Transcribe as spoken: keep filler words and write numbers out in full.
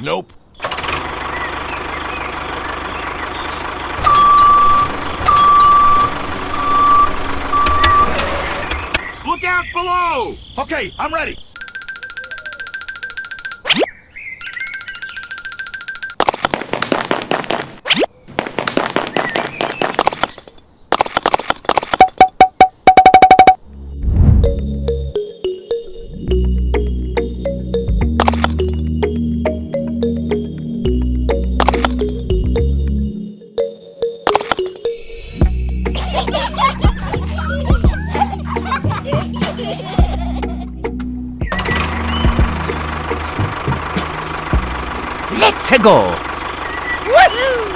Nope. Look out below! Okay, I'm ready. Let's go! Woohoo!